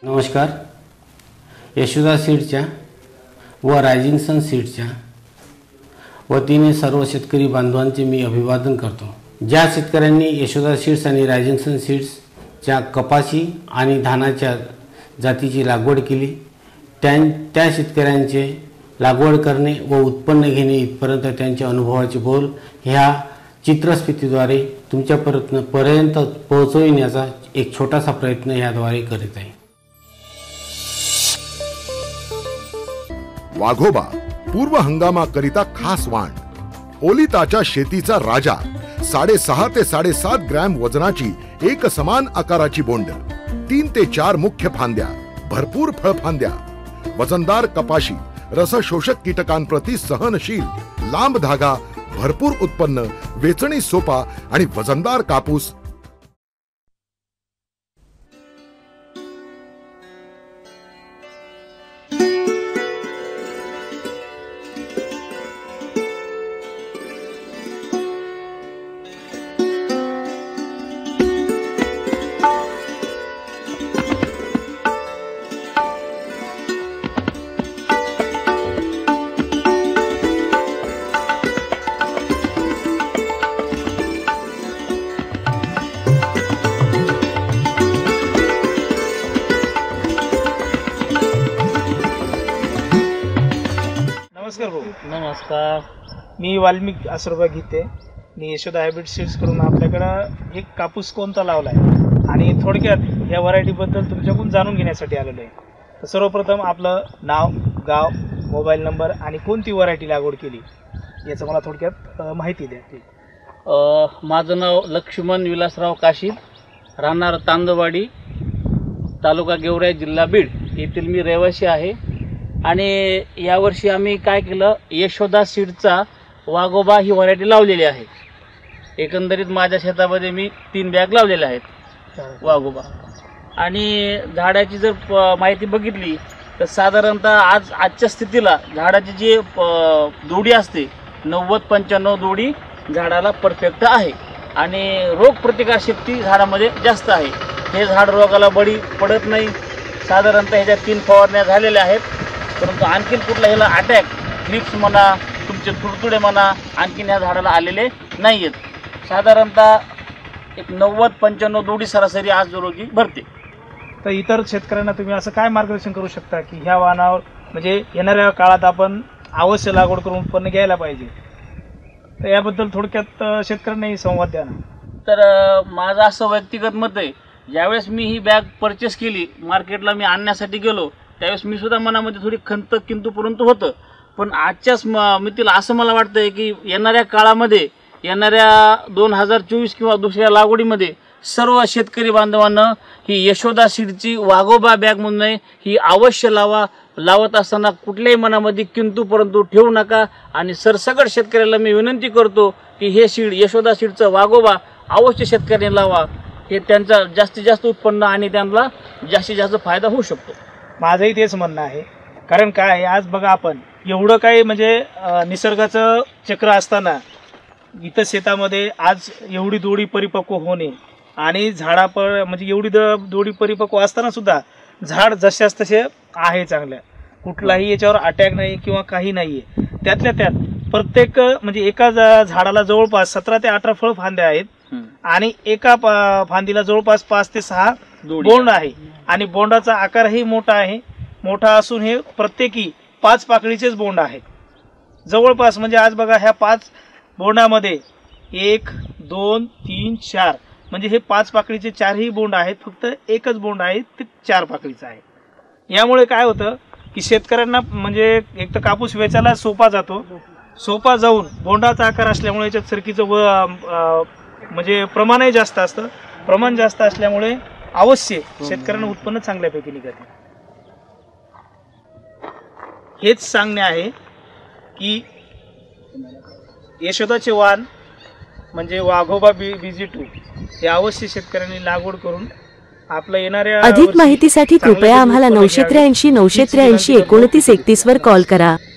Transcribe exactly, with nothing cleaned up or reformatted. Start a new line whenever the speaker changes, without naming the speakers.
नमस्कार. यशोदा सीड्सच्या व rising sun सीड्सच्या वतीने सर्व शेतकरी बांधवांचे मी अभिवादन करतो. ज्या शेतकऱ्यांनी यशोदा सीड्स आणि रायझिंग सन सीड्सच्या कपाशी आणि धानाच्या जातीची लागवड केली त्या त्या शेतकऱ्यांचे लागवड करणे व उत्पन्न घेणे इथपर्यंत त्यांच्या अनुभवाचे बोल ह्या चित्रस्फितीद्वारे तुमच्यापर्यंत पर्यंत पोहोचविण्याचा एक छोटासा प्रयत्न याद्वारे करीत आहे.
वाघोबा पूर्व हंगामाकरिता खास वाण, ओलिताच्या शेतीचा राजा, साडेसहा ते साडेसात ग्रॅम वजनाची एक समान आकाराची बोंड, तीन ते चार मुख्य फांद्या, भरपूर फळफांद्या, वजनदार कपाशी, रसशोषक कीटकांप्रती सहनशील, लांब धागा, भरपूर उत्पन्न, वेचणी सोपा आणि वजनदार कापूस.
नमस्कार भाऊ.
नमस्कार.
मी वाल्मिक आसुरबा गीते. मी यशोदा हायब्रिड सीड्स करून आपल्याकडं एक कापूस कोणता लावलाय आणि थोडक्यात या व्हरायटीबद्दल तुमच्याकडून जाणून घेण्यासाठी आलेलो आहे. तर सर्वप्रथम आपलं नाव, गाव, मोबाईल नंबर आणि कोणती व्हरायटी लागवड केली याचं मला थोडक्यात माहिती द्या.
माझं नाव लक्ष्मण विलासराव काशीद, राहणार तांदवाडी, तालुका गेवराई, जिल्हा बीड येथील मी रहिवासी आहे. आणि यावर्षी आम्ही काय केलं, यशोदा सीडचा वाघोबा ही व्हरायटी लावलेली आहे. एकंदरीत माझ्या शेतामध्ये मी तीन बॅग लावलेल्या आहेत वाघोबा. आणि झाडाची जर माहिती बघितली तर साधारणतः आज आजच्या स्थितीला झाडाची जी जोडी असते नव्वद पंच्याण्णव जोडी झाडाला परफेक्ट आहे आणि रोगप्रतिकारशक्ती झाडामध्ये जास्त आहे. हे झाड रोगाला बळी पडत नाही. साधारणतः ह्याच्या तीन फवारण्या झालेल्या आहेत, परंतु आणखीन कुठला ह्याला अटॅक, क्लिप्स म्हणा, तुमचे तुडतुडे म्हणा, आणखीन ह्या झाडाला आलेले नाही आहेत. साधारणतः एक नव्वद पंच्याण्णव जोडी सरासरी आज रोगी भरते.
तर इतर शेतकऱ्यांना तुम्ही असं काय मार्गदर्शन करू शकता की ह्या वाहनावर म्हणजे येणाऱ्या काळात आपण अवश्य लागवड करून उत्पन्न घ्यायला पाहिजे, तर याबद्दल थोडक्यात शेतकऱ्यांनाही संवाद द्या ना.
तर माझं असं व्यक्तिगत मत आहे, ज्यावेळेस मी ही बॅग परचेस केली, मार्केटला मी आणण्यासाठी गेलो, त्यावेळेस मी सुद्धा मनामध्ये थोडी खंत किंतु परंतु होतं. पण आजच्याच मितीला असं मला वाटतंय की येणाऱ्या काळामध्ये, येणाऱ्या दोन हजार चोवीस किंवा दुसऱ्या लागवडीमध्ये सर्व शेतकरी बांधवांना ही यशोदा सीडची वाघोबा बॅग म्हणून ही अवश्य लावा. लावत असताना कुठल्याही मनामध्ये किंतु परंतु ठेवू नका. आणि सरसकट शेतकऱ्याला मी विनंती करतो की हे सीड, यशोदा सीडचं वाघोबा अवश्य शेतकऱ्यांनी लावा. हे त्यांचा जास्तीत जास्त उत्पन्न आणि त्यांना जास्तीत जास्त फायदा होऊ शकतो.
माझंही तेच म्हणणं आहे. कारण काय, आज बघा आपण एवढं काही म्हणजे निसर्गाचं चक्र असताना इथं शेतामध्ये आज एवढी दोडी परिपक्व होणे आणि झाडापर म्हणजे एवढी द दोडी परिपक्व असताना सुद्धा झाड जशाच तसे आहे, चांगल्या, कुठलाही याच्यावर अटॅक नाही किंवा काही नाही आहे. त्यातल्या त्यात प्रत्येक म्हणजे एका झाडाला जवळपास सतरा ते अठरा फळ फांद्या आहेत आणि एका फांदीला जवळपास पाच ते सहा बोंड आहे आणि बोंडाचा आकारही मोठा आहे. मोठा असून हे प्रत्येकी पाच पाकळीचेच बोंड आहेत जवळपास. म्हणजे आज बघा ह्या पाच बोंडामध्ये एक, दोन, तीन, चार म्हणजे हे पाच पाकळीचे चारही बोंड आहेत. फक्त एकच बोंड आहे ते चार पाकळीचं आहे. यामुळे काय होतं की शेतकऱ्यांना म्हणजे एक तर कापूस वेचायला सोपा जातो. सोपा जाऊन बोंडाचा आकार असल्यामुळे याच्यात सरकीचं व म्हणजे प्रमाणही जास्त असतं. प्रमाण जास्त असल्यामुळे अवश्य शेतकऱ्यांना उत्पन्न चांगल्यापैकी निघते. हेच सांगणे आहे की यशोदाचे वाण म्हणजे वाघोबा बी बीजी टू हे अवश्य शेतकऱ्यांनी लागवड करून आपलं येणाऱ्या
अधिक माहितीसाठी कृपया आम्हाला नऊशे त्र्याऐंशी नऊशे त्र्याऐंशी एकोणतीस एकतीस वर कॉल करा.